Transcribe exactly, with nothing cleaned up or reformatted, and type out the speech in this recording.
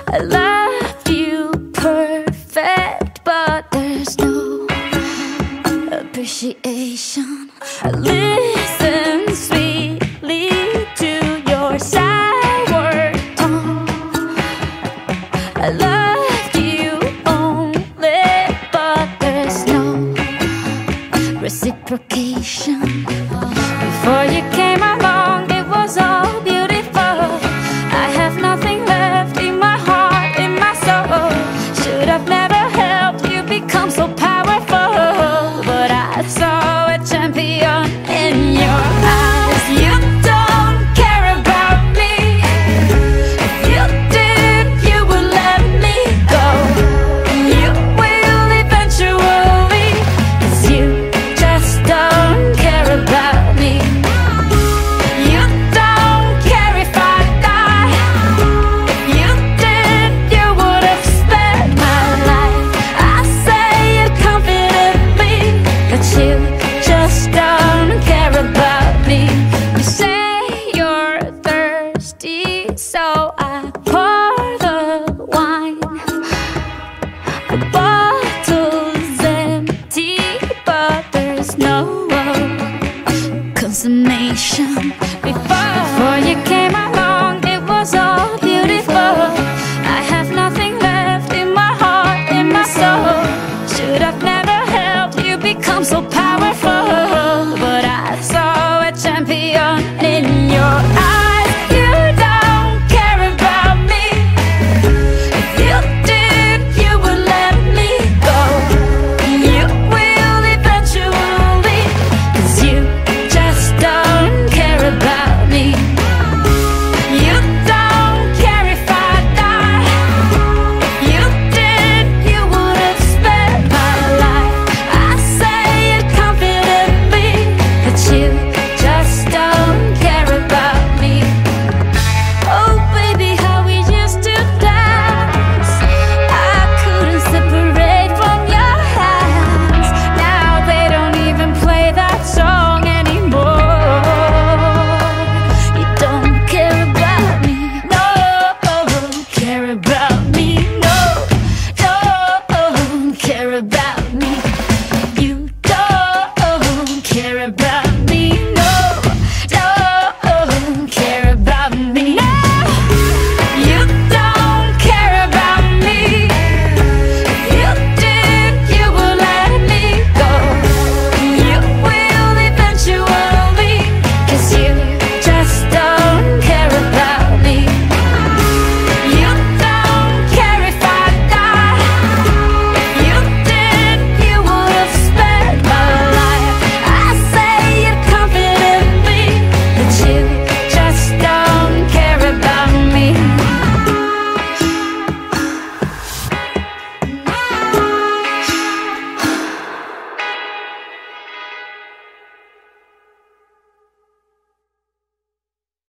I love you perfect, but there's no appreciation. I listen sweetly to your sour tone. I loved you only, but there's no reciprocation. Before you came along, it was all beautiful. I have nothing left in my heart, in my soul. Should have never helped you become so powerful, but I saw a champion in your eyes. You don't care about me. If you did, you would let me go. You will eventually, 'cause you just don't care about me. You don't care if I die. If you did, you would have spared my life. I say it confidently, but you just don't care about me. You say you're thirsty, so I pour the wine. The bottle's empty, but there's no consummation.